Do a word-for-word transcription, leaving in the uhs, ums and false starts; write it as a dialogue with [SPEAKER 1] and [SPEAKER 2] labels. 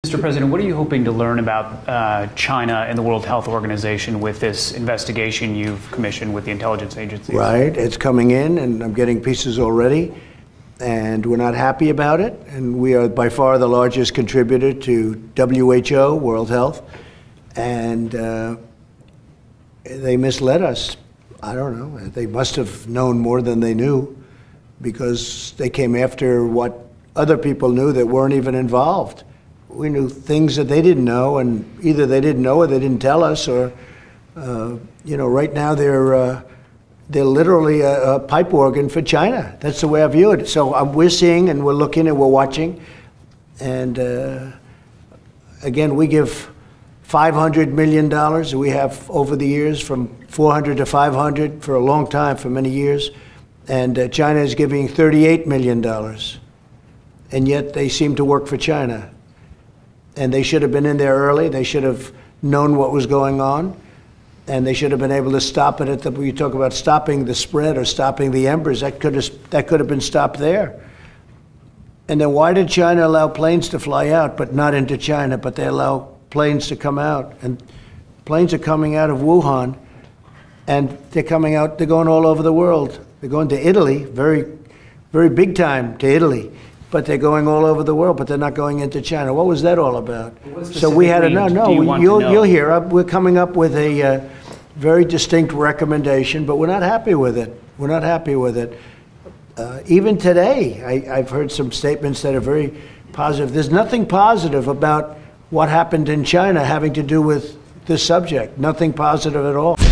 [SPEAKER 1] Mister President, what are you hoping to learn about uh, China and the World Health Organization with this investigation you've commissioned with the intelligence agencies?
[SPEAKER 2] Right. It's coming in, and I'm getting pieces already, and we're not happy about it. And we are by far the largest contributor to W H O, World Health, and uh, they misled us. I don't know. They must have known more than they knew, because they came after what other people knew that weren't even involved. We knew things that they didn't know, and either they didn't know or they didn't tell us, or, uh, you know, right now they're uh, they're literally a, a pipe organ for China. That's the way I view it. So um, we're seeing, and we're looking, and we're watching, and uh, again, we give five hundred million dollars. We have over the years from four hundred to five hundred for a long time, for many years, and uh, China is giving thirty-eight million dollars, and yet they seem to work for China. And they should have been in there early. They should have known what was going on, and they should have been able to stop it at the. You talk about stopping the spread or stopping the embers. That could have that could have been stopped there. And then why did China allow planes to fly out, but not into China? But they allow planes to come out, and planes are coming out of Wuhan, and they're coming out. They're going all over the world. They're going to Italy, very, very big time to Italy. But they're going all over the world, but they're not going into China. What was that all about? So we had to know. No,
[SPEAKER 1] you
[SPEAKER 2] we, you'll,
[SPEAKER 1] know?
[SPEAKER 2] you'll hear. We're coming up with a uh, very distinct recommendation, but we're not happy with it. We're not happy with it. Uh, even today, I, I've heard some statements that are very positive. There's nothing positive about what happened in China having to do with this subject. Nothing positive at all.